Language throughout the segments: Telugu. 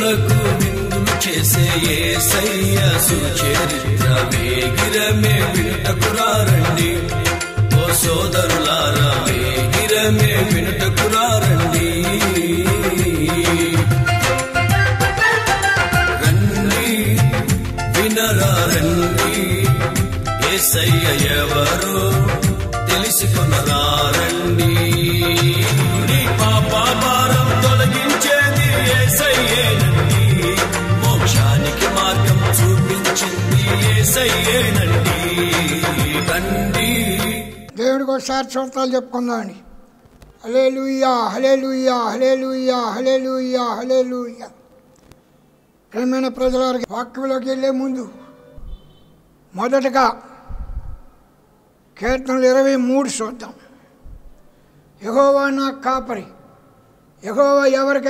కన్నులకు విందులు చేసే యేసయ్య సుచరిత్ర వేగిరమే వినుటకురారండి. ఓ సోదరులారా వేగిరమే వినుటకురారండి. రండి వినరారండి, యేసయ్య ఎవరో తెలుసుకొనరారండి. నీ పాప భారం తొలగించేది యేసయ్యేనండి, మోక్షానికి మార్గం చూపించింది యేసయ్యేనండి. రండి. దేవుడికి ఒకసారి స్తోత్రాలు చెప్పుకుందామండి. హల్లెలూయా హల్లెలూయా హల్లెలూయా హల్లెలూయా హల్లెలూయా. ప్రియమైన ప్రజలకి వాక్యంలోకి వెళ్ళే ముందు మొదటగా కీర్తనలు 23 చూద్దాం. యెహోవా నా కాపరి. యెహోవా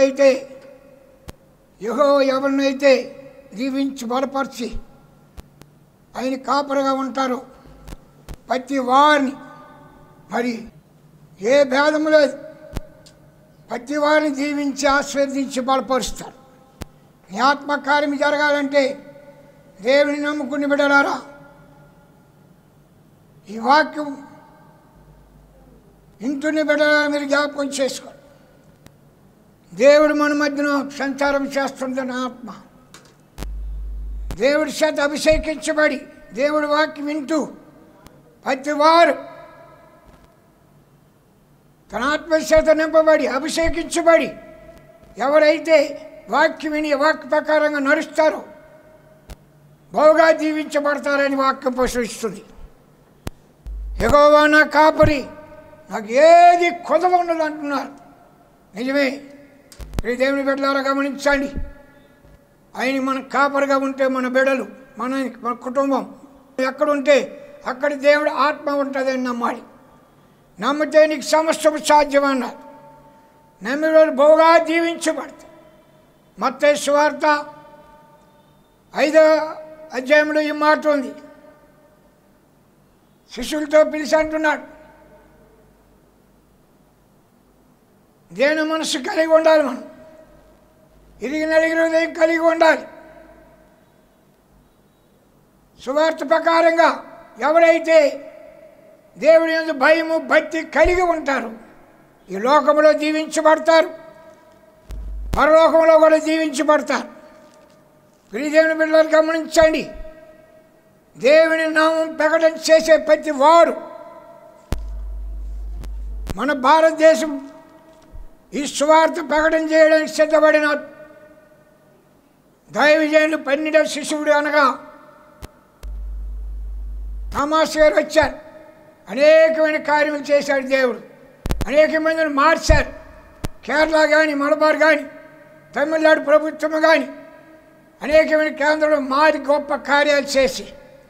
ఎవరినైతే దీవించి బలపరిచి ఆయన కాపరిగా ఉంటారో ప్రతి వారిని, మరి ఏ భేదము లేదు, ప్రతి వారిని దీవించి ఆశీర్వదించి బలపరుస్తారు. నీ ఆత్మకార్యం జరగాలంటే దేవుని నమ్ముకుని బిడ్డలారా ఈ వాక్యం ఇంటిని బిడ్డలారా మీరు జ్ఞాపకం చేసుకోండి. దేవుడు మన మధ్యన సంచారం చేస్తుందని ఆత్మ దేవుడి చేత అభిషేకించబడి దేవుడి వాక్యం వింటూ ప్రతి వారు తన ఆత్మ చేత నింపబడి అభిషేకించబడి ఎవరైతే వాక్యం విని వాక్య ప్రకారంగా నడుస్తారో బహుగా దీవించబడతారని వాక్యం పోషిస్తుంది. యెహోవా నా కాపరి, నాకు ఏది కొదవ ఉండదు అంటున్నారు. నిజమే. ఈ దేవుని బిడ్డలారా గమనించండి. ఆయన మన కాపరిగా ఉంటే మన బిడ్డలు, మన కుటుంబం ఎక్కడుంటే అక్కడ దేవుడు ఆత్మ ఉంటుందని నమ్మాలి. నమ్మితే నీకు సమస్తము సాధ్యమన్నారు. నమ్మిన వాళ్ళు బహుగా దీవించబడతారు. మత్తయి సువార్త 5వ అధ్యాయంలో ఈ మాట ఉంది. శిష్యులతో పిలిచి అంటున్నాడు, దేని మనసు కలిగి ఉండాలి, మనం ఇరిగి నలిగిన హృదయం కలిగి ఉండాలి. సువార్త ప్రకారంగా ఎవరైతే దేవుని యందు భయము భక్తి కలిగి ఉంటారో ఈ లోకంలో దీవించబడతారు, పరలోకంలో కూడా దీవించబడతారు. ప్రియదేవుని బిడ్డలు గమనించండి. దేవుని నామం ప్రకటన చేసే ప్రతి వారు మన భారతదేశం ఈ సువార్త ప్రకటన చేయడానికి సిద్ధపడిన దైవజనులు 12వ శిశువుడు అనగా థామస్ గారు వచ్చారు. అనేకమైన కార్యములు చేశాడు దేవుడు. అనేక మందిని మార్చారు. కేరళ కానీ మలబార్ కానీ తమిళనాడు ప్రభుత్వం కానీ అనేకమైన కేంద్రంలో మారి గొప్ప కార్యాలు చేసి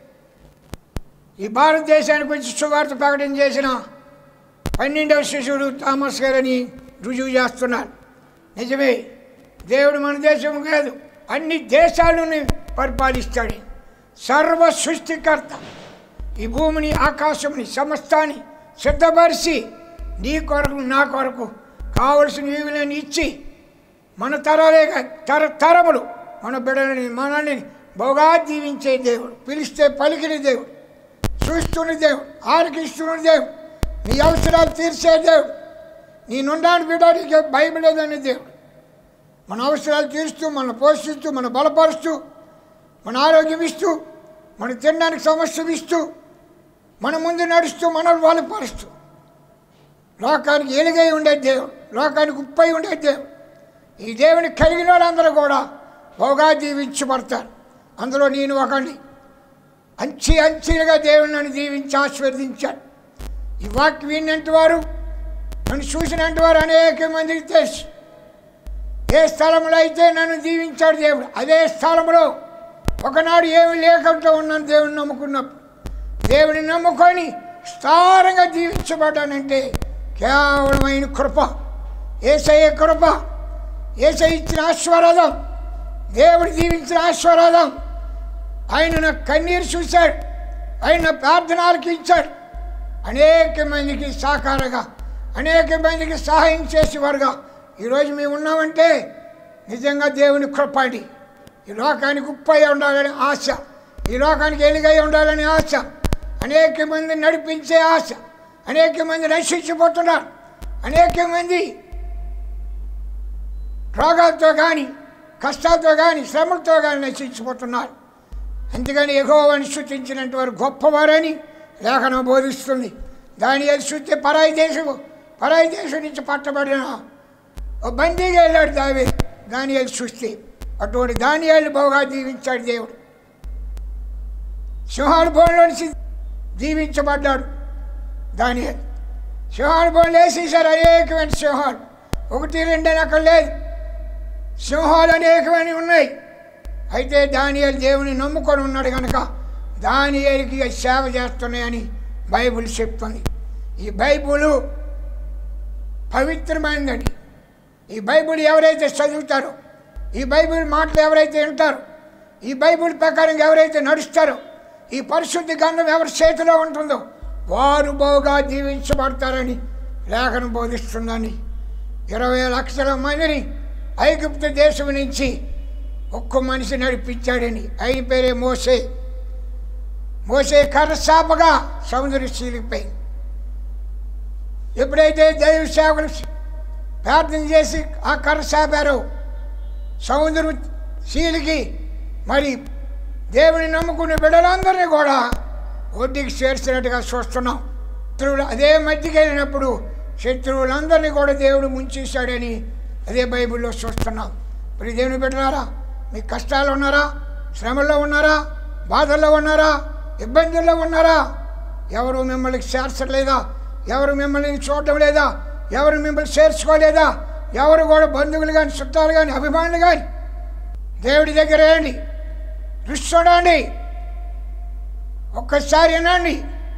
ఈ భారతదేశానికి వచ్చి సువార్త ప్రకటన చేసిన 12వ శిశువుడు థామస్ గారని రుజువు చేస్తున్నారు. నిజమే. దేవుడు మన దేశం కాదు అన్ని దేశాలను పరిపాలిస్తాడు. సర్వ సృష్టికర్త ఈ భూమిని ఆకాశంని సమస్తాన్ని సిద్ధపరిచి నీ కొరకు నా కొరకు కావలసిన ఈవులను ఇచ్చి మన తరాలే తరతరములు మన బిడ్డలని మనల్ని బహుగా దీవించే దేవుడు, పిలిస్తే పలికిన దేవుడు, చూస్తున్న దేవుడు, ఆలకిస్తున్న దేవుడు, నీ అవసరాలు తీర్చే దేవుడు, నీ నుండాని బిడ్డకి భయం లేదనే దేవుడు మన అవసరాలు తీరుస్తూ మన పోషిస్తూ మన బలపరుస్తూ మన ఆరోగ్యం ఇస్తూ మన తినడానికి సమస్య ఇస్తూ మన ముందు నడుస్తూ మనల్ని బలపరుస్తూ లోకానికి ఎలుగై ఉండే దేవుడు, లోకానికి ఉప్పై ఉండే దేవుడు. ఈ దేవుని కలిగిన వాళ్ళందరూ కూడా బహుగా దీవించబడతారు. అందులో నేను ఒకడిని. అంచెలుగా దేవుడు నన్ను దీవించి ఆశీర్వదించాడు. ఈ వాక్యం విన్నంటి వారు, నన్ను చూసినంటి వారు అనేక మందికి తెలుసు. ఏ స్థలంలో అయితే నన్ను దీవించాడు దేవుడు, అదే స్థలంలో ఒకనాడు ఏమి లేకుండా ఉన్నాను. దేవుని నమ్ముకున్నప్పుడు దేవుని నమ్ముకొని స్థానంగా దీవించబడ్డానంటే కేవలం ఆయన కృప, యేసయ్య కృప, యేసయ్య ఇచ్చిన ఆశీర్వాదం, దేవుడు దీవించిన ఆశీర్వాదం. ఆయన నా కన్నీరు చూశాడు, ఆయన నా ప్రార్థన ఆలకించాడు. అనేక మందికి సాకారంగా అనేక మందికి సహాయం చేసేవారుగా ఈరోజు మేము ఉన్నామంటే నిజంగా దేవుని కృపడి ఈ లోకానికి ఉప్పై ఉండాలని ఆశ, ఈ లోకానికి ఎలుగై ఉండాలని ఆశ, అనేక మంది నడిపించే ఆశ, అనేక మంది నశించిపోతున్నారు, అనేక మంది రోగాలతో కానీ కష్టాలతో కానీ శ్రమలతో కానీ నశించిపోతున్నారు. అందుకని యెహోవాను స్తుతించినట్టు వారు గొప్పవారని లేఖనం బోధిస్తుంది. దానియేలు స్తుతి పరాయి దేశం నుంచి పట్టబడిన బందీగా వెళ్ళాడు దానియేలు స్తుతి. అటువంటి దానియేలు బహుగా దీవించాడు దేవుడు. సింహాల బోన్లో నుంచి దీవించబడ్డాడు దానియేలు. సింహాల బోన్లు వేసేసారు అనేకమైన సింహాలు, 1, 2 అని అక్కడ లేదు, సింహాలు అనేకమైన ఉన్నాయి. అయితే దానియేలు దేవుని నమ్ముకొని ఉన్నాడు కనుక దానియేలుకి సేవ చేస్తున్నాయని బైబిల్ చెప్తుంది. ఈ బైబిల్ పవిత్రమైనదండి. ఈ బైబిల్ ఎవరైతే చదువుతారో, ఈ బైబిల్ మాటలు ఎవరైతే వింటారో, ఈ బైబిల్ ప్రకారం ఎవరైతే నడుస్తారో, ఈ పరిశుద్ధ గ్రంథం ఎవరి చేతిలో ఉంటుందో వారు బహుగా దీవించబడతారని లేఖనం బోధిస్తుందని. 20 లక్షల మందిని ఐగుప్తు దేశం నుంచి ఒక్క మనిషి నడిపించాడని. ఆయన పేరే మోసే. మోసే కర్రసాపగా సముద్రం చీలిపోయింది. ఎప్పుడైతే దైవ సేవకులు ప్రార్థన చేసి ఆ కర్రసాపారో సముద్రం చీలికి మరి దేవుని నమ్ముకునే బిడ్డలందరినీ కూడా ఒడ్డుకి చేర్చినట్టుగా చూస్తున్నాం. శత్రువులు అదే మధ్యకి వెళ్ళినప్పుడు శత్రువులందరినీ కూడా దేవుడు ముంచేశాడని అదే బైబిల్లో చూస్తున్నాం. మరి దేవుని బిడ్డలారా, మీ కష్టాలు ఉన్నారా, శ్రమల్లో ఉన్నారా, బాధల్లో ఉన్నారా, ఇబ్బందుల్లో ఉన్నారా? ఎవరు మిమ్మల్ని చేర్చలేదా? ఎవరు మిమ్మల్ని చూడటం లేదా? ఎవరు మిమ్మల్ని చేర్చుకోలేదా? ఎవరు కూడా బంధువులు కానీ చుట్టాలు కానీ అభిమానులు కానీ దేవుడి దగ్గర రండి, రుచి చూడండి, ఒక్కసారి వినండి.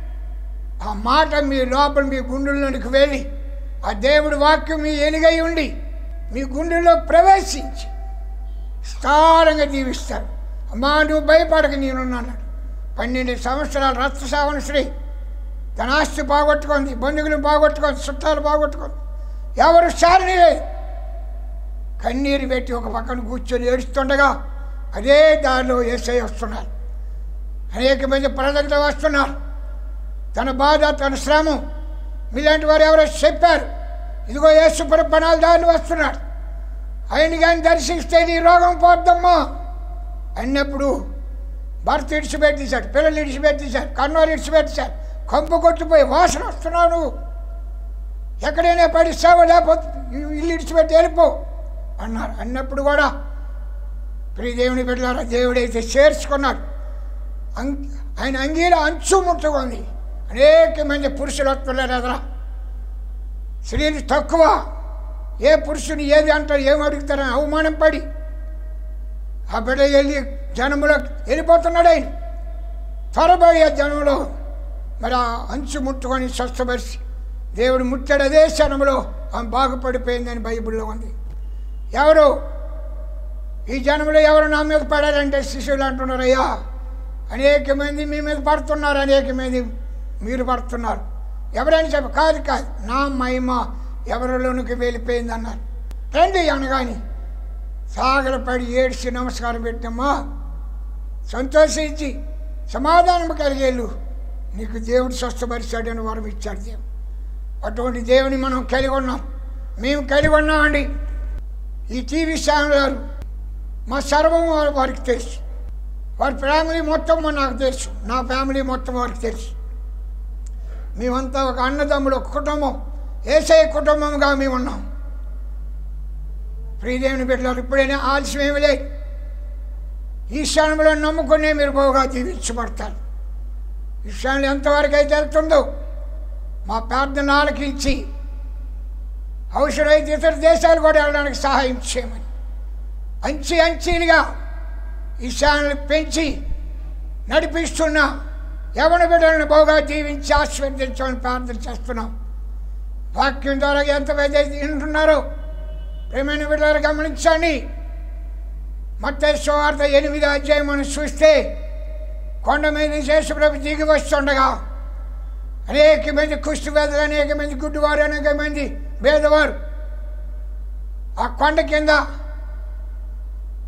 ఆ మాట మీ లోపల మీ గుండెల్లోనికి వెళ్ళి ఆ దేవుడి వాక్యం మీ ఎలుగై ఉండి మీ గుండెల్లో ప్రవేశించి విస్తారంగా దీవిస్తాడు. అమ్మా నువ్వు భయపడక నేనున్నాడు. 12 సంవత్సరాలు రక్తసావన స్త్రీ తన ఆస్తి బాగొట్టుకుంది, బంధువులు బాగొట్టుకుంది, చుట్టాలు బాగొట్టుకుంది, ఎవరు సారిని లేదు. కన్నీరు పెట్టి ఒక పక్కన కూర్చొని ఏడుస్తుండగా అదే దారిలో యేసయ్య వస్తున్నారు. అనేక మంది ప్రజలతో వస్తున్నారు. తన బాధ తన శ్రమ మీలాంటి వారు ఎవరో చెప్పారు, ఇదిగో యేసు పనాలు దారిని వస్తున్నాడు, ఆయన కానీ దర్శిస్తే నీ రోగం పోద్దమ్మా అన్నప్పుడు భర్త ఇడిచిపెట్టేశాడు, పిల్లలు ఇడిచిపెట్టేశాడు, కన్నోరు ఇడిచిపెట్టేశాడు, కంపు కొట్టిపోయి వాసన వస్తున్నావు, నువ్వు ఎక్కడైనా పడిస్తావో లేకపోతే ఇల్లు ఇడిచిపెట్టి వెళ్ళిపో అన్నారు. అన్నప్పుడు కూడా ప్రియ దేవుని బిడ్డలారా, దేవుడైతే చేర్చుకున్నాడు. ఆయన అంగీలో అంచు ముట్టుకుంది. అనేక మంది పురుషులు వస్తున్నారు ఎదురా. స్త్రీలు తక్కువ. ఏ పురుషుని ఏది అంటారు, ఏమి అడుగుతారని అవమానం పడి ఆ బిడ్డ వెళ్ళి జనంలో వెళ్ళిపోతున్నాడు. ఆయన త్వరబోయే జనంలో మరి ఆ అంచు ముట్టుకొని స్వస్థపరిచి దేవుడు ముట్టాడు. అదే క్షణంలో ఆమె బాగుపడిపోయిందని బైబిల్లో ఉంది. ఎవరు ఈ జనంలో ఎవరు నా మీద పడారంటే శిష్యులు అంటున్నారు, అయ్యా అనేక మంది మీ మీద పడుతున్నారు, అనేక మంది మీరు పడుతున్నారు. ఎవరైనా చెప్ప కాదు కాదు నా మహిమ ఎవరిలోనికి వెళ్ళిపోయింది అన్నారు. రండి అనగాని సాగలపడి ఏడ్చి నమస్కారం పెట్టమ్మా, సంతోషించి సమాధానం కలిగేళ్ళు నీకు దేవుడు స్వస్థపరిచాడని వరం ఇచ్చాడు దేవుడు. అటువంటి దేవుని మనం కలిగి ఉన్నాం, మేము కలిగి ఉన్నామండి. ఈ టీవీ ఛానల్ గారు మా సర్వం వారికి తెలుసు, వారి ఫ్యామిలీ మొత్తం నాకు తెలుసు, నా ఫ్యామిలీ మొత్తం వారికి తెలుసు. మేమంతా ఒక అన్నదమ్ముడు, ఒక కుటుంబం, యేసయ్య కుటుంబంగా మేము ఉన్నాం. ప్రియదేవుని బిడ్డలారు, ఇప్పుడైనా ఆలస్యం ఏమి లేదు. ఈ క్షణంలో నమ్ముకునే మీరు బాగా జీవించబడతారు. ఈ క్షణంలో ఎంతవరకు అయితే వెళ్తుందో మా ప్రార్థన ఆలకించి అవసరమైతే ఇతర దేశాలు కూడా వెళ్ళడానికి సహాయం చేయమని అంచెలుగా ఈ ఛానల్ పెంచి నడిపిస్తున్నా యవన బిడ్డలను బాగా జీవించి ఆశీర్వదించాలని ప్రార్థన చేస్తున్నాం. వాక్యం ద్వారా ఎంతవైతే వింటున్నారో ప్రేమైన బిడ్డలు గమనించండి. మత్తయి సువార్త 8వ అధ్యాయం మనం చూస్తే కొండ మీద యేసుప్రభు దిగి వస్తుండగా అనేక మంది కుష్ఠవ్యాధులు, అనేక మంది గుడ్డివారు, అనేక మంది పేదవారు ఆ కొండ కింద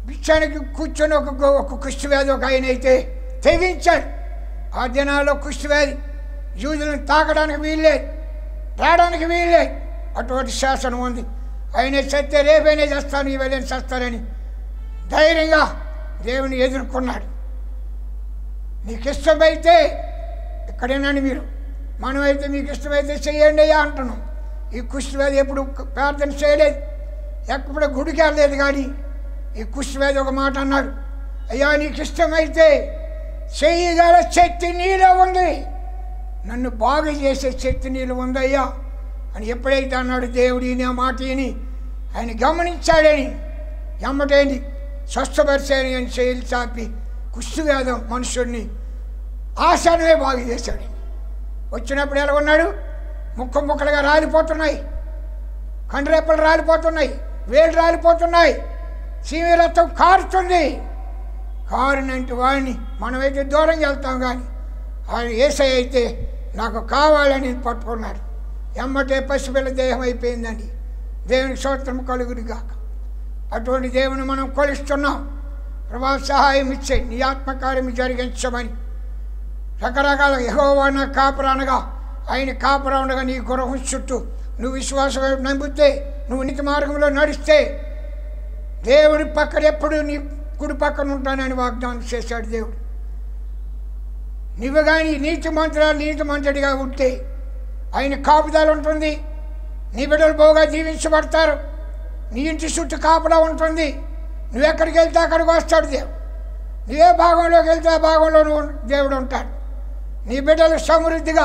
బిచ్చానికి కూర్చొని ఒక కుష్ఠవ్యాధి ఒక ఆయన అయితే తెగించాడు. ఆ దినాల్లో కుష్ఠవ్యాధి యూదులను తాకడానికి వీల్లేదు, రావడానికి వీల్లేదు. అటువంటి శాసనం ఉంది. ఆయన చస్తే రేపైనా చేస్తాను, ఇవాళ చేస్తానని ధైర్యంగా దేవుని ఎదుర్కొన్నాడు. నీకు ఇష్టమైతే ఇక్కడేనండి మీరు, మనమైతే మీకు ఇష్టమైతే చెయ్యండి అయ్యా అంటున్నాం. ఈ కుష్ఠవ్యాధి ఎప్పుడు ప్రార్థన చేయలేదు, ఎప్పుడు గుడికి వెళ్ళలేదు. కానీ ఈ కుష్ఠవ్యాధి ఒక మాట అన్నాడు, అయ్యా నీకు ఇష్టమైతే చెయ్యగల శక్తి నీలో ఉంది, నన్ను బాగు చేసే శక్తి నీలో ఉందయ్యా అని ఎప్పుడైతే అన్నాడు దేవుడిని ఆ మాట విని ఆయన గమనించాడని ఎమ్మటేంది స్వస్థపరిచేని అని చేతులు చాపి కుష్ఠవ్యాధం మనుషుడిని ఆశానమే బాగు చేశాడు. వచ్చినప్పుడు ఎలా ఉన్నాడు? ముక్కలుగా రాలిపోతున్నాయి, కండ్రెప్పలు రాలిపోతున్నాయి, వేలు రాలిపోతున్నాయి, చీమి రక్తం కారుతుంది. కారునంటే వాడిని మనమైతే దూరంగా వెళ్తాం, కానీ ఆయన యేసయ్య అయితే నాకు కావాలని పట్టుకున్నాడు. ఎమ్మటే పసిపిల్ల దేహం అయిపోయిందండి. దేవునికి స్తోత్రం కలుగును గాక. అటువంటి దేవుని మనం కొలుస్తున్నాం. ప్రభా సహాయం ఇచ్చే నీ ఆత్మకార్యం జరిగించమని రకరకాల యెహోవా నా కాపురా అనగా ఆయన కాపురా ఉండగా నీ గృహం చుట్టూ నువ్వు విశ్వాసం నమ్మితే, నువ్వు నీతి మార్గంలో నడిస్తే దేవుని పక్కన ఎప్పుడు నీ కుడి పక్కన ఉంటానని వాగ్దానం చేశాడు దేవుడు. నువ్వు కానీ నీతిమంతుడిగా ఉంటే ఆయన కాపుదల ఉంటుంది. నీ బిడ్డలు బాగా జీవించబడతారు. నీ ఇంటి చుట్టూ కాపులా ఉంటుంది. నువ్వు ఎక్కడికి వెళ్తే అక్కడికి వస్తాడు దేవుడు. నువ్వే భాగంలోకి వెళ్తే ఆ భాగంలో నువ్వు దేవుడు ఉంటాడు. నీ బిడ్డలు సమృద్ధిగా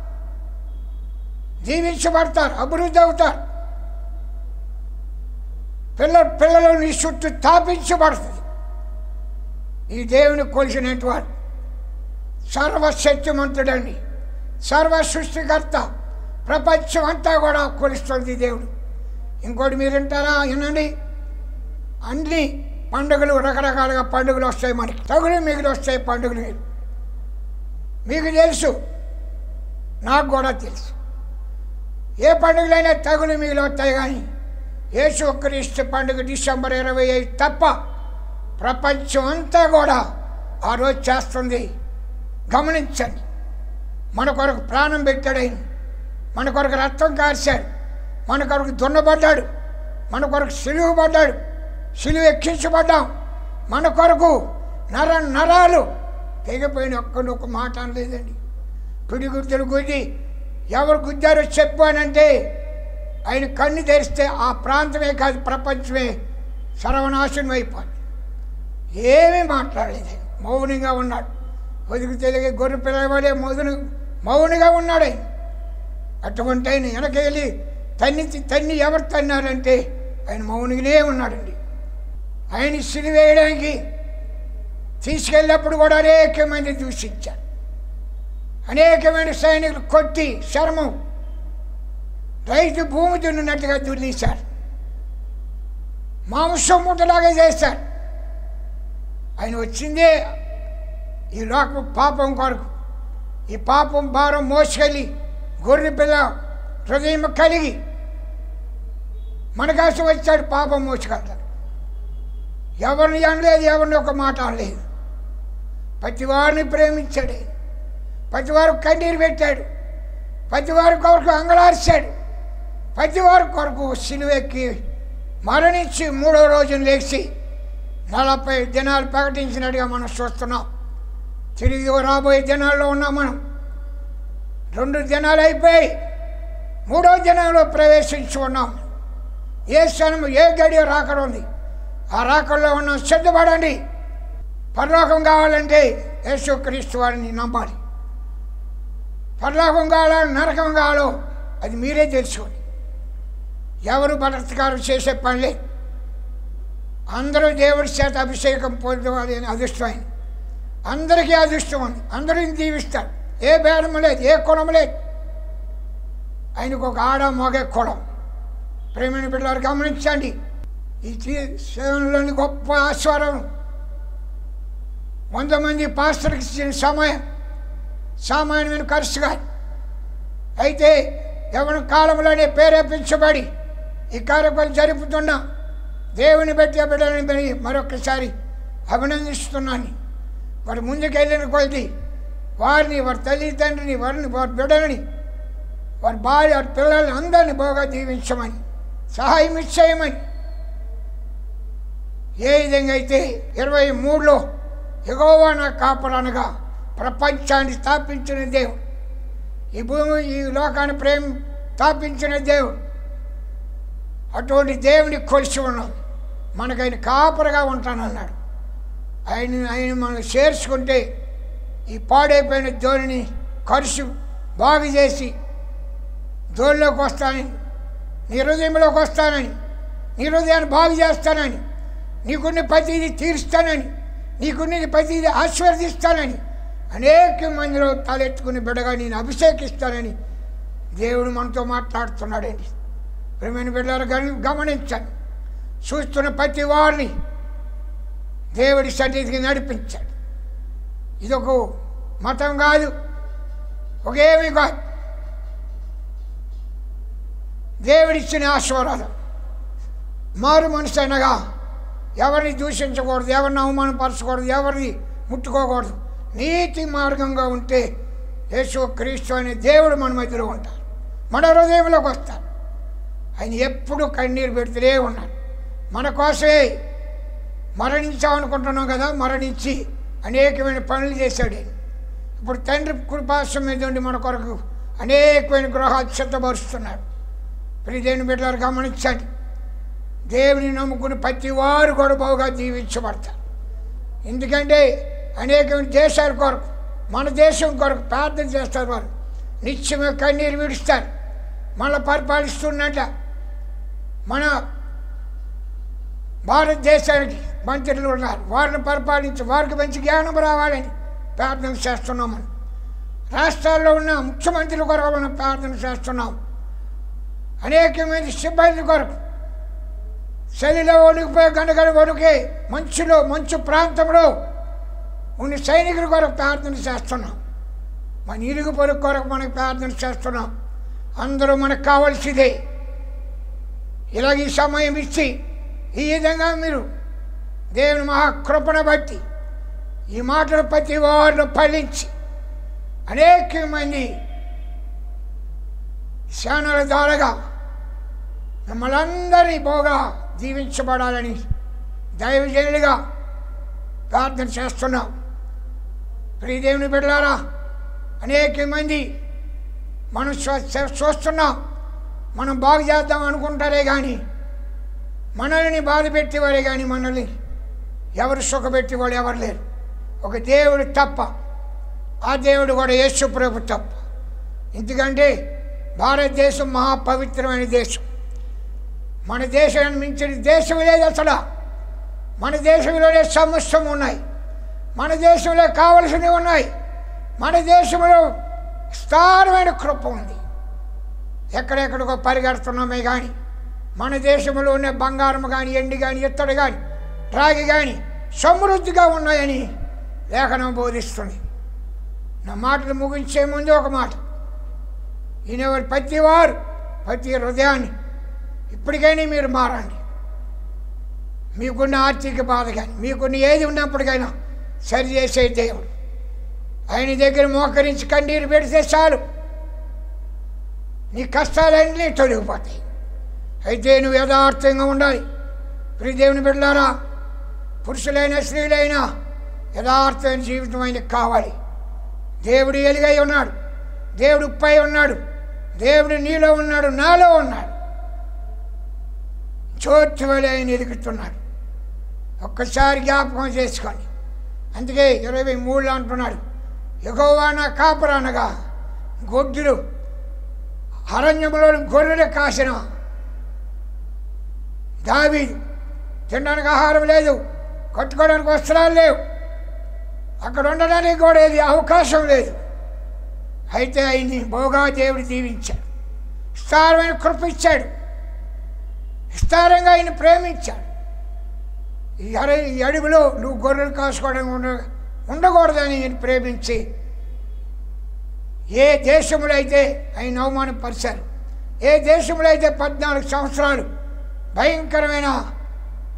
జీవించబడతారు, అభివృద్ధి అవుతారు. పిల్లలు నీ చుట్టూ స్థాపించబడుతుంది. ఈ దేవుని కొలిసినట్టు వాడు సర్వశక్తిమంతుడండి, సర్వ సృష్టికర్త. ప్రపంచం అంతా కూడా కొలుస్తుంది దేవుడు. ఇంకోటి మీరు వింటారా? వినండి. అన్ని పండుగలు రకరకాలుగా పండుగలు వస్తాయి, మనకి తగులు మిగిలి వస్తాయి పండుగలు. మీకు తెలుసు, నాకు కూడా తెలుసు. ఏ పండుగలైనా తగులు మిగిలి వస్తాయి, కానీ యేసుక్రీస్తు పండుగ డిసెంబర్ 25 తప్ప ప్రపంచం అంతా కూడా ఆ రోజు చేస్తుంది. గమనించండి. మన కొరకు ప్రాణం పెట్టాడు ఆయన, మన కొరకు రక్తం కార్చాడు, మన కొరకు దున్నబడ్డాడు, మన కొరకు సిలువ పడ్డాడు, సిలువ ఎక్కించబడ్డాం. మన కొరకు నరాలు తెగిపోయిన ఒక్క మాట అనలేదండి. పిడిగుడ్డలు గుద్ది ఎవరు గుద్దారో చెప్పానంటే ఆయన కన్ను తెరిస్తే ఆ ప్రాంతమే కాదు ప్రపంచమే సర్వనాశనం అయిపోయింది. ఏమీ మాట్లాడలేదు, మౌనంగా ఉన్నాడు. ఒదిగి తెలిగే గొర్రె పిల్లవాడే మౌనిగా ఉన్నాడు ఆయన. అటువంటి ఆయన వెనకెళ్ళి తన్ని ఎవరు తన్నారంటే ఆయన మౌనిగానే ఉన్నాడండి. ఆయన సిలువేయడానికి తీసుకెళ్ళినప్పుడు కూడా అనేక మంది దూషించారు. అనేకమైన సైనికులు కొట్టి శర్మం రైతు భూమి దున్నినట్టుగా దున్నేశారు, మాంసం ముట్టలాగా చేశారు. ఆయన వచ్చిందే ఈ లోక పాపం కొరకు. ఈ పాపం భారం మోసుకెళ్ళి గొర్రె పిల్ల హృదయం కలిగి మన కోసం వచ్చాడు. పాపం మోసుకెళ్తాడు. ఎవరిని అనలేదు, ఎవరిని ఒక మాట అనలేదు. ప్రతి వారిని ప్రేమించాడు. ప్రతి వారు కన్నీరు పెట్టాడు. ప్రతి వారి కొరకు అంగలార్చాడు. ప్రతి వారి కొరకు సిలువెక్కి మరణించి 3వ రోజున లేచి 40 దినాలు ప్రకటించినట్టుగా మనం చూస్తున్నాం. తిరిగి రాబోయే దినాల్లో ఉన్నాం మనం. 2 దినాలు అయిపోయి 3వ దినంలో ప్రవేశించి ఉన్నాం. ఏ క్షణం ఏ గడియ రాకడ ఉంది. ఆ రాకడలో ఉన్నాం. సిద్ధపడండి. పరలోకం కావాలంటే యేసుక్రీస్తు వారిని నమ్మాలి. పరలోకం కావాలో నరకం కావాలో అది మీరే తెలుసుకోండి. ఎవరు బలత్కారం చేసే పనిలే. అందరూ దేవుడి చేత అభిషేకం పొందవాలి అని అదృష్టమైంది. అందరికీ అదృష్టం ఉంది. అందరిని దీవిస్తాడు. ఏ భేదం లేదు, ఏ కులం లేదు. ఆయనకు ఒక ఆడ మగ కులం. ప్రేమైన బిడ్డలు గమనించండి. ఈ సేవలోని గొప్ప ఆస్వారం 100 మంది పాస్టర్కి ఇచ్చిన సమయం సామాన్యమైన ఖర్చుగా. అయితే యవ్వన కాలంలోనే ప్రేరేపించబడి ఈ కార్యక్రమాలు జరుపుతున్న దేవుని బట్టి బిడ్డలని మరొకసారి అభినందిస్తున్నాను. వారు ముందుకెళ్ళిన కొద్ది వారిని, వారి తల్లిదండ్రిని, వారి బిడ్డలని, వారి భార్య, వారి పిల్లల్ని అందరినీ బాగా దీవించమని, సహాయం ఇచ్చేయమని. ఏ విధంగా అయితే 23లో యెహోవా నా కాపరనగా ప్రపంచాన్ని స్థాపించిన దేవుడు, ఈ భూమి ఈ లోకాన్ని స్థాపించిన దేవుడు, అటువంటి దేవుని కొలిసి ఉన్నాం. మనకైన కాపరగా ఉంటానన్నాడు. ఆయన మనం చేర్చుకుంటే ఈ పాడైపోయిన ధోనిని ఖర్చు బాగు చేసి ధోనిలోకి వస్తానని, నీ హృదయంలోకి వస్తానని, నీ హృదయాన్ని బాగు చేస్తానని, నీకున్న ప్రతిదీ తీరుస్తానని, నీకున్నది ప్రతిదీ ఆశీర్వదిస్తానని, అనేక మందిలో తలెత్తుకుని బిడ్డగా నేను అభిషేకిస్తానని దేవుడు మనతో మాట్లాడుతున్నాడండి. ప్రియమైన బిడ్డలు గమనించాను. చూస్తున్న ప్రతి వారిని దేవుడి సన్నిధికి నడిపించాడు. ఇదొక మతం కాదు, ఒకేమీ కాదు, దేవుడిచ్చిన ఆశీర్వాదం. మారు మనసు అనగా ఎవరిని దూషించకూడదు, ఎవరిని అవమానపరచకూడదు, ఎవరిని ముట్టుకోకూడదు. నీతి మార్గంగా ఉంటే యేసు క్రీస్తు అనే దేవుడు మన మధ్యలో ఉంటారు, మన హృదయంలోకి వస్తారు. ఆయన ఎప్పుడు కన్నీరు పెడుతూనే ఉన్నాడు. మన కోసమే మరణించామనుకుంటున్నాం కదా, మరణించి అనేకమైన పనులు చేశాడు. ఇప్పుడు తండ్రి కృపాసం మీద ఉండి మన కొరకు అనేకమైన గృహాలు సిద్ధపరుస్తున్నాడు. ప్రియదేవుని బిడ్డలు గమనించండి. దేవుని నమ్ముకుని ప్రతి వారు కూడా బాగా జీవించబడతారు. ఎందుకంటే అనేకమైన దేశాల కొరకు, మన దేశం కొరకు ప్రార్థన చేస్తారు. వారు నిత్యమే కన్నీరు విడుస్తారు. మళ్ళీ పరిపాలిస్తున్నట్ట మన భారతదేశానికి మంత్రులు ఉన్నారు. వారిని పరిపాలించి వారికి మంచి జ్ఞానం రావాలని ప్రార్థన చేస్తున్నాం. మనం రాష్ట్రాల్లో ఉన్న ముఖ్యమంత్రుల కొరకు మనం ప్రార్థన చేస్తున్నాం. అనేకమంది సిబ్బంది కొరకు, చలిలో వణికిపోయి గంటగడ వణికే మంచు ప్రాంతంలో ఉన్న సైనికుల కొరకు ప్రార్థన చేస్తున్నాం. మన ఇరుగు పొరుగు కొరకు మనకు ప్రార్థన చేస్తున్నాం. అందరూ మనకు కావాల్సిందే. ఇలాగ ఈ సమయం ఇచ్చి ఈ విధంగా మీరు దేవుని మహాకృపను బట్టి ఈ మాటలు ప్రతి వారిని ఫలించి అనేక మంది ఛానల్ ద్వారాగా మిమ్మల్ని అందరినీ బాగా జీవించబడాలని దైవజనులుగా ప్రార్థన చేస్తున్నాం. ప్రియదేవుని బిడ్డలారా, అనేక మంది మనం చూస్తున్నాం. మనం బాగు చేద్దాం అనుకుంటారే కానీ మనల్ని బాధ పెట్టేవారే కానీ మనల్ని ఎవరు సుఖపెట్టేవాడు ఎవరు లేరు. ఒక దేవుడు తప్ప, ఆ దేవుడు కూడా యేసు ప్రభు తప్ప. ఎందుకంటే భారతదేశం మహాపవిత్రమైన దేశం. మన దేశాన్ని మించిన దేశం లేదు అసలు. మన దేశంలోనే సమస్యలు ఉన్నాయి, మన దేశంలో కావలసినవి ఉన్నాయి, మన దేశంలో విస్తారమైన కృప ఉంది. ఎక్కడెక్కడికో పరిగెడుతున్నామే కానీ మన దేశంలో ఉన్న బంగారం కానీ, ఎండి కానీ, ఇత్తడి కానీ, రాగి కానీ సమృద్ధిగా ఉన్నాయని లేఖనం బోధిస్తుంది. నా మాటలు ముగించే ముందు ఒక మాట, ఈయన ప్రతి వారు ప్రతి హృదయాన్ని ఇప్పటికైనా మీరు మారండి. మీకున్న ఆర్థిక బాధ కానీ, మీకున్న ఏది ఉన్నప్పటికైనా సరిచేసే దేవుడు. ఆయన దగ్గర మోకరించి కన్నీరు పెడితే చాలు, నీ కష్టాలన్నీ తొలగిపోతాయి. అయితే నువ్వు యథార్థంగా ఉండాలి. ప్రియదేవుని బిడ్డలారా, పురుషులైనా స్త్రీలైనా యథార్థమైన జీవితం ఆయనకు కావాలి. దేవుడు ఎలుగై ఉన్నాడు, దేవుడు ఉప్పై ఉన్నాడు, దేవుడు నీలో ఉన్నాడు, నాలో ఉన్నాడు. చోటు వలె ఆయన ఎదుగుతున్నాడు. ఒక్కసారి జ్ఞాపకం చేసుకోండి. అందుకే 23లో అంటున్నాడు, యెహోవా నా కాపరనగా గొడ్డులు అరణ్యంలో గొర్రెలు కాసిన దావీదు. తినడానికి ఆహారం లేదు, కట్టుకోవడానికి వస్త్రాలు లేవు, అక్కడ ఉండడానికి కూడా ఏది అవకాశం లేదు. అయితే ఆయన్ని బహుగా దేవుడు దీవించాడు, విస్తారమైన కృప ఇచ్చాడు, విస్తారంగా ఆయన ప్రేమించాడు. ఈ అడవిలో నువ్వు గొర్రెలు కాసుకోవడానికి ఉండకూడదని ఆయన ప్రేమించి ఏ దేశంలో అయితే ఆయన అవమానపరిచారు, ఏ దేశంలో అయితే 14 సంవత్సరాలు భయంకరమైన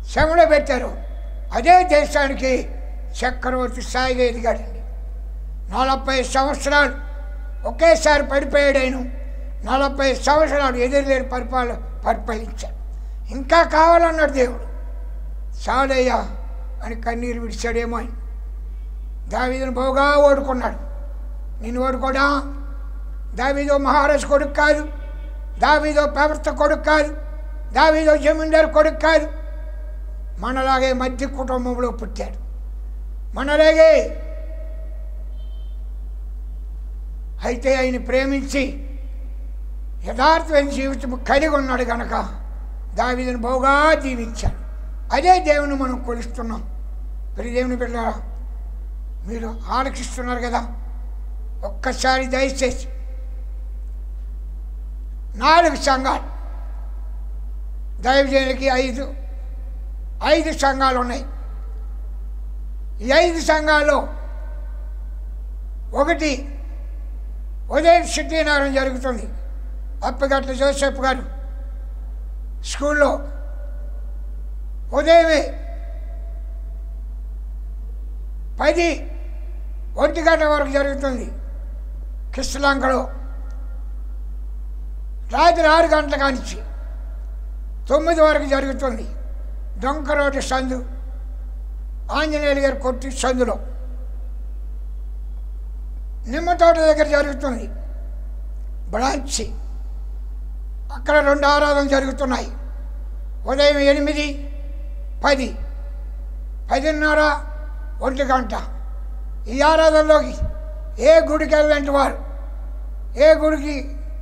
శ్రమలో పెట్టారు. అదే దేశానికి చక్రవర్తి స్థాయిగా ఎదిగాడండి. 40 సంవత్సరాలు ఒకేసారి పడిపోయాడు. ఆయన 40 సంవత్సరాలు ఎదురులేని పరిపాలించాడు. ఇంకా కావాలన్నాడు దేవుడు. చాలయ్యా అని కన్నీరు విడిచాడేమో అని. దావీదును బాగా ఓడుకున్నాడు. నేను ఓడుకోడా? దావీదో మహారాజు కొడుకు కాదు, దావీదో ప్రవర్త కొడుకు కాదు, దావీదో జమీందారు కొడుకు కాదు. మనలాగే మధ్య కుటుంబంలో పుట్టాడు. మనలాగే అయితే ఆయన ప్రేమించి యథార్థమైన జీవితం కలిగి ఉన్నాడు కనుక దావీదును బాగా జీవించాడు. అదే దేవుని మనం కొలుస్తున్నాం. మరి దేవుని బిడ్డలారా, మీరు ఆలకిస్తున్నారు కదా, ఒక్కసారి దయచేసి 4 సంఘాలు, దైవజనులకి 5 సంఘాలు ఉన్నాయి. ఈ 5 సంఘాల్లో ఒకటి ఉదయం సిద్ధినారం జరుగుతుంది. అప్పగట్ల జోసెఫ్ గారు స్కూల్లో ఉదయమే 10-1 గంటల వరకు జరుగుతుంది. కిష్లంకలో రాత్రి 6 గంటల కానించి 9 వరకు జరుగుతుంది. డొంకరోటి సందు, ఆంజనేయులు గారు కొట్టి సందులో. నిమ్మతోట దగ్గర జరుగుతుంది బ్రాంచి. అక్కడ 2 ఆరాధనలు జరుగుతున్నాయి. ఉదయం 8, 10, 10:30, 1 గంట. ఈ ఆరాధనలోకి ఏ గుడికి వెళ్ళంటి వారు, ఏ గుడికి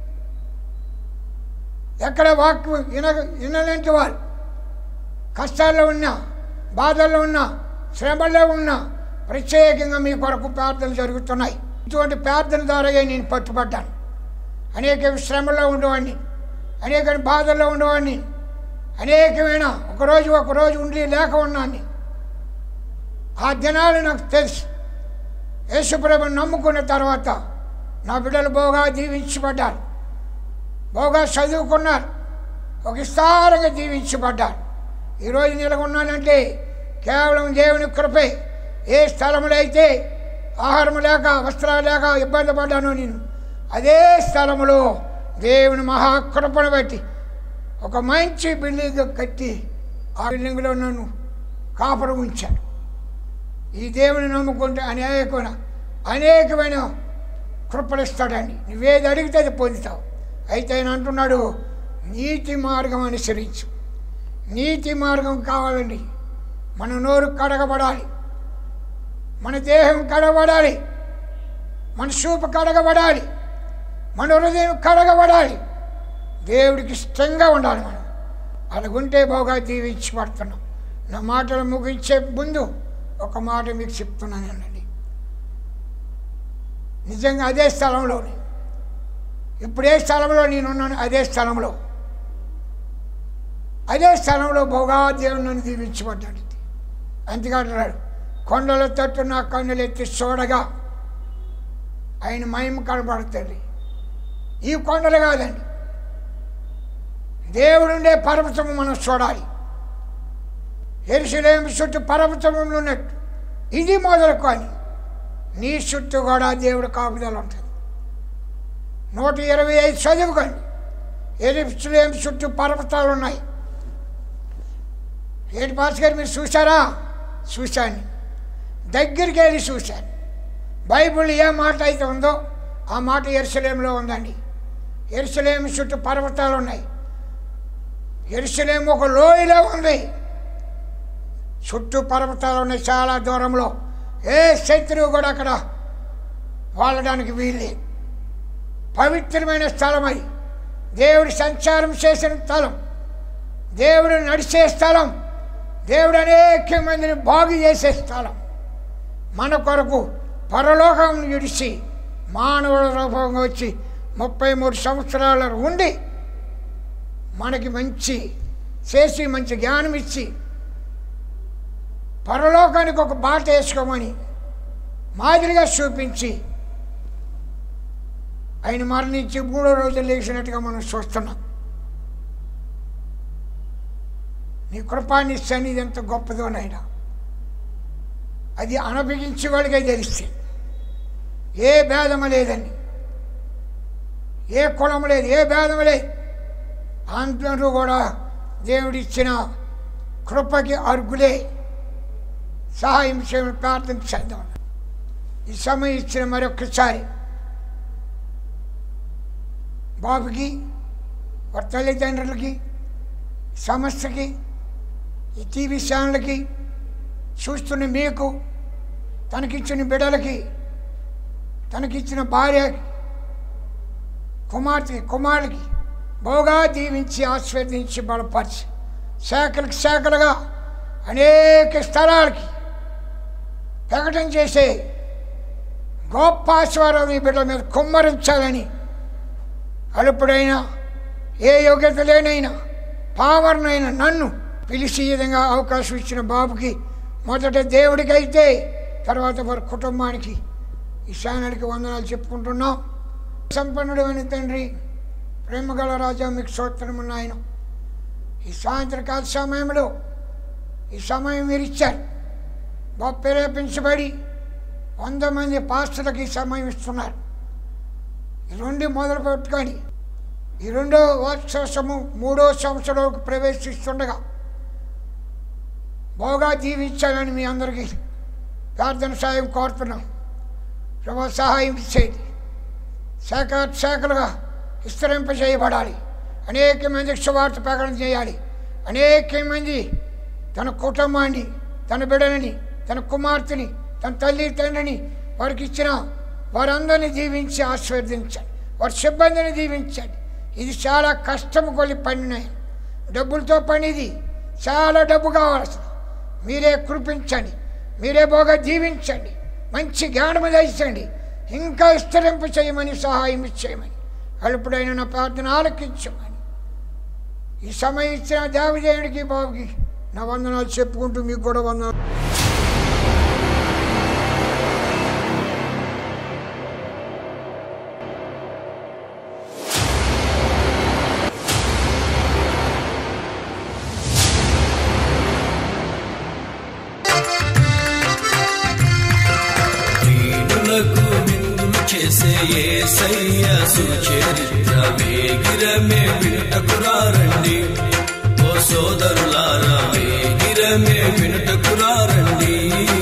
ఎక్కడ వాక్కు వినలేంటి వారు, కష్టాల్లో ఉన్నా, బాధల్లో ఉన్నా, శ్రమల్లో ఉన్నా ప్రత్యేకంగా మీ కొరకు ప్రార్థనలు జరుగుతున్నాయి. ఇటువంటి ప్రార్థన ద్వారా నేను పట్టుబడ్డాను. అనేక శ్రమల్లో ఉండేవాడిని, అనేక బాధల్లో ఉండేవాడిని, అనేకమైన ఒకరోజు ఉండి లేక ఉన్నాను. ఆ దినాలు నాకు తెలుసు. యేసుప్రభుని నమ్ముకున్న తర్వాత నా బిడ్డలు బాగా దీవించబడ్డారు, బాగా చదువుకున్నారు, ఒక విస్తారంగా దీవించబడ్డారు. ఈరోజు నిలగొన్నానంటే కేవలం దేవుని కృపే. ఏ స్థలంలో అయితే ఆహారం లేక, వస్త్రాలు లేక ఇబ్బంది పడ్డాను నేను, అదే స్థలంలో దేవుని మహాకృపను బట్టి ఒక మంచి బిల్డింగ్ కట్టి ఆ బిల్డింగ్లో నన్ను కాపురం ఉంచాడు. ఈ దేవుని నమ్ముకుంటే అనేకమైన కృపలు ఇస్తాడండి. నువ్వేది అడిగితే అది పొందుతావు. అయితే ఆయన అంటున్నాడు, నీతి మార్గం అనుసరించు. నీతి మార్గం కావాలండి. మన నోరు కడగబడాలి, మన దేహం కడగబడాలి, మన చూపు కడగబడాలి, మన హృదయం కడగబడాలి. దేవుడికి ఇష్టంగా ఉండాలి మనం. అలాగుంటే బాగా దీవించబడుతున్నాం. నా మాటలు ముగించే ముందు ఒక మాట మీకు చెప్తున్నానండి. నిజంగా అదే స్థలంలోనే, ఇప్పుడు ఏ స్థలంలో నేనున్నాను అదే స్థలంలో బాగా దేవుడు నన్ను దీవించబడ్డాడు. అంతేకాడు, కొండల తట్టు నా కన్నులు ఎత్తి చూడగా ఆయన మహిమ కనబడుతుంది. ఈ కొండలు కాదండి, దేవుడుండే పర్వతము మనం చూడాలి. యెరూషలేము చుట్టూ పర్వతములు ఉన్నట్టు ఇది మొదలుకొని నీ చుట్టూ కూడా దేవుడు కాపుదల ఉంటుంది. 125 చదువుకోండి. యెరూషలేము చుట్టూ పర్వతాలు ఉన్నాయి. ఏంటి పాస్ గారు మీరు చూసారా? చూశాను, దగ్గరికి వెళ్ళి చూశాను. బైబిల్ ఏ మాట అయితే ఉందో ఆ మాట యెరూషలేములో ఉందండి. యెరూషలేము చుట్టూ పర్వతాలు ఉన్నాయి. యెరూషలేము ఒక లోయలో ఉంది, చుట్టూ పర్వతాలు ఉన్నాయి. చాలా దూరంలో ఏ శత్రువు కూడా అక్కడ వాళ్లడానికి వీల్లేదు. పవిత్రమైన స్థలం అది. దేవుడు సంచారం చేసిన స్థలం, దేవుడు నడిచే స్థలం, దేవుడు అనేక మందిని బాగు చేసే స్థలం. మన కొరకు పరలోకం విడిచి మానవుల రూపంగా వచ్చి 33 సంవత్సరాలు ఉండి మనకి మంచి చేసి మంచి జ్ఞానం ఇచ్చి పరలోకానికి ఒక బాట వేసుకోమని మాదిరిగా చూపించి ఆయన మరణించి 3వ రోజు లేచినట్టుగా మనం చూస్తున్నాం. నీ కృపాని సన్నిధి ఎంత గొప్పదో నాయన. అది అనుభవించే వాళ్ళకే తెలిస్తే ఏ భేదము లేదని, ఏ కులము లేదు, ఏ భేదము లేదు. అందరూ కూడా దేవుడిచ్చిన కృపకి అర్హులే. సహాయం చేయమని ప్రార్థన చేద్దాం. ఈ సమయం ఇచ్చిన మరొకసారి బాబుకి, వారి తల్లిదండ్రులకి, సంస్థకి, ఈ టీవీ ఛానళ్ళకి, చూస్తున్న మీకు, తనకిచ్చిన బిడ్డలకి, తనకిచ్చిన భార్యకి, కుమారులకి బాగా దీవించి ఆశీర్వదించి బలపరిచి శాఖలకు శాఖలుగా అనేక స్థలాలకి ప్రకటన చేసే గొప్ప ఆశీర్వాదం ఈ బిడ్డల మీద కుమ్మరించాలని, అలుపుడైనా ఏ యోగ్యత లేనైనా పావర్నైనా నన్ను పిలిచి ఈ విధంగా అవకాశం ఇచ్చిన బాబుకి, మొదట దేవుడికి అయితే తర్వాత వారి కుటుంబానికి, ఈ ఛానల్కి వందనాలు చెప్పుకుంటున్నాం. సంపన్నుడైన తండ్రి, ప్రేమగల రాజా, మీకు స్తోత్రము నాయన. ఈ సాయంత్రకాల సమయంలో ఈ సమయం మీరు ఇచ్చారు. బాబు ప్రేరేపించబడి 100 మంది పాస్టర్లకు ఈ సమయం ఇస్తున్నారు. ఈ 2 మొదలు పెట్టుకొని ఈ 2వ సంవత్సరము 3వ సంవత్సరంలోకి ప్రవేశిస్తుండగా బాగా దీవించాలని మీ అందరికీ ప్రార్థన సాయం కోరుతున్నాం. ప్రభు సహాయం చేయండి. శాఖలుగా విస్తరింపజేయబడాలి. అనేక మందికి సువార్త ప్రకటన చేయాలి. అనేక మంది తన కుటుంబాన్ని, తన బిడ్డలని, తన కుమార్తెని, తన తల్లి తండ్రిని వారికి ఇచ్చిన వారందరినీ దీవించి ఆశీర్వదించండి. వారి సిబ్బందిని దీవించండి. ఇది చాలా కష్టం కొలి పని, డబ్బులతో పని. ఇది చాలా డబ్బు కావాల్సి. మీరే కృపించండి, మీరే బాగా దీవించండి, మంచి జ్ఞానము దయచండి, ఇంకా విస్తరింప చేయమని, సహాయం చేయమని, అల్పుడైన నా ప్రార్థన ఆలకించమని ఈ సమయం ఇచ్చిన దేవదేవుడికి బాబుకి నా వందనాలు చెప్పుకుంటూ మీకు కూడా వందనాలు. చేసే యేసయ్య సుచరిత్ర వేగిరమే వినుటకురారండి. ఓ సోదరులారా, వేగిరమే వినుటకురారండి.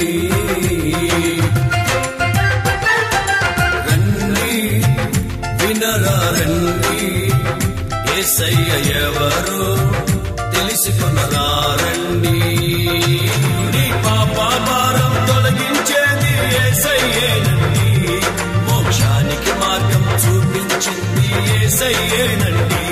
రండి వినరారండి, యేసయ్య ఎవరో తెలుసుకొనరారండి. నీ పాప భారం తొలగించేది యేసయ్యేనండి. మోక్షానికి మార్గం చూపించింది యేసయ్యేనండి.